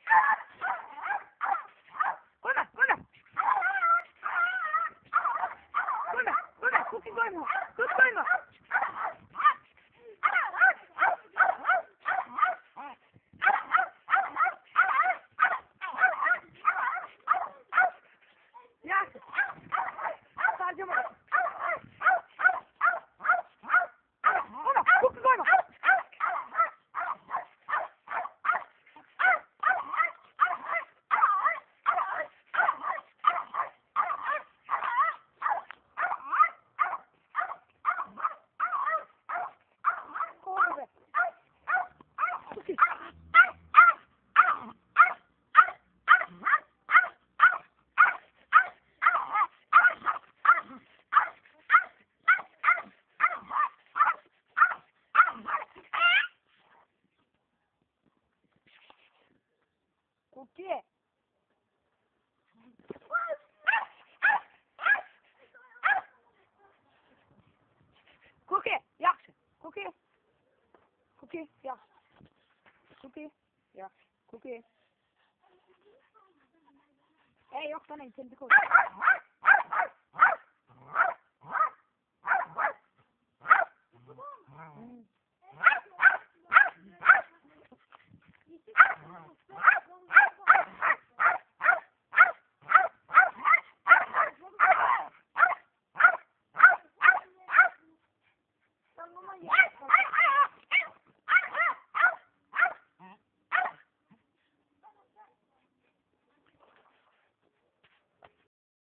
Koyma, koyma. Koyma, koyma. Cookie koyma. Cookie koyma. Ya. Sadece bak. Koyma, cookie koyma. Cookie. Cookie, yaxshi. Cookie. Cookie, yaxshi. Cookie, yaxshi. Cookie. Ey, yo'q, sana telefon.